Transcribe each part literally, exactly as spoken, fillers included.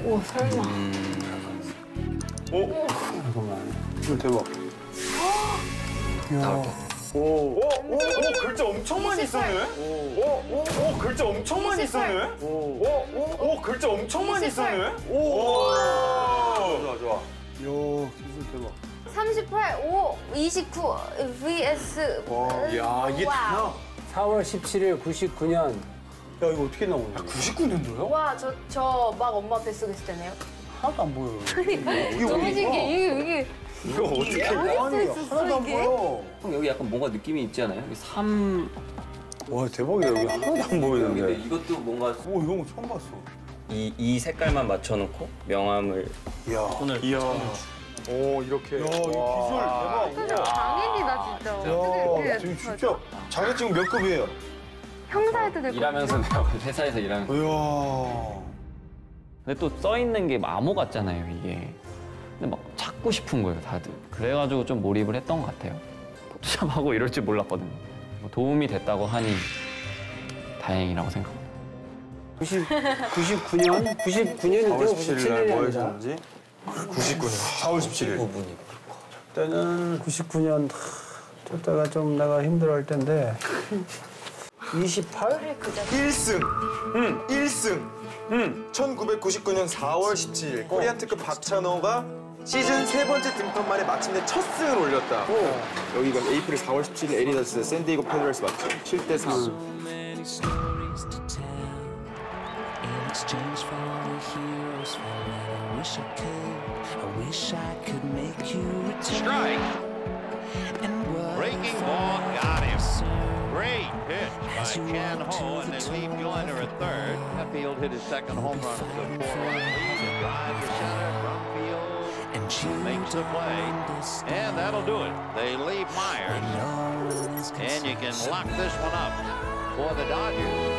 오, 설마. 음... 오! 잠깐만. 이거 대박. 나올게. 오, 오, 오, 오, 글자 엄청 많이 쓰네. 오, 오, 오, 글자 엄청 많이 쓰네. 오, 오, 오, 오, 글자 엄청 많이 쓰네. 오, 좋아, 좋아. 이야, 기술 대박. 삼십팔, 오, 이십구, vs. 야, 이게 다야? 사월 십칠일 구십구 년. 야, 이거 어떻게 나오냐? 구십구 년도요? 와, 저, 저 막 엄마 뱃속에 있을 때네요. 하나도 안 보여. 이게 너무 신기해. 이게, 이게. 이거 어떻게 어디 있어, 하나도 안 이게? 보여. 형 여기 약간 뭔가 느낌이 있지 않아요? 여기 삼... 와, 대박이다. 여기 하나도 안 근데 보이는데. 이것도 뭔가 오, 이런 거 처음 봤어. 이, 이 색깔만 맞춰놓고 명암을 이야. 손을 이야. 오, 이렇게. 야, 이 기술 대박. 진짜 장인이다, 진짜. 야, 어떻게 지금 이렇게 진짜 자기 지금 몇 급이에요? 형사해도 될 것 일하면서 배워가지고 회사에서 일하면서 이야. 근데 또 써 있는 게 암호 같잖아요, 이게. 근데 막 찾고 싶은 거예요, 다들. 그래가지고 좀 몰입을 했던 것 같아요. 포토샵하고 이럴 줄 몰랐거든요. 뭐 도움이 됐다고 하니 다행이라고 생각합니다. 구십구 년? 구십구 년인데 사월 십칠일 날 뭐 아니다. 했었는지? 구십구 년. 사월 십칠일. 부분이 그때는 구십구 년 저때가 좀 내가 힘들어할 텐데 이십팔? 일 승. 응. 일 승. 응. 천구백구십구 년 사월 십칠일 코리안 특급 박찬호가 시즌 세 번째 등판 만에 마침내 첫 승을 올렸다. 여기가 에이프릴 사월 십칠일 애디다스 샌디에고 패드럴스 맞죠? 칠 대 삼. exchange for the heroes fall. I wish I could, I wish I could make you return. Strike. And what Breaking ball got him. Great pitch by Chan Ho, and they leave Joyner at third. Heffield hit his second home run for the four-run lead. Drive to center from field. Makes the play, and that'll do it. They leave Myers, and you can lock this one up for the Dodgers.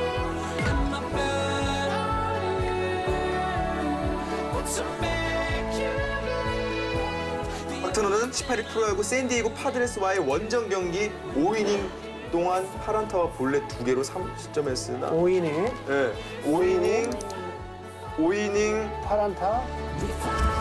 박찬호는 십팔 일 프로야구 샌디에이고 파드레스와의 원정 경기 오 이닝 동안 파란타와 볼넷 두 개로 삼 실점했으나 오 이닝 네, 오 이닝 오 이닝 파란타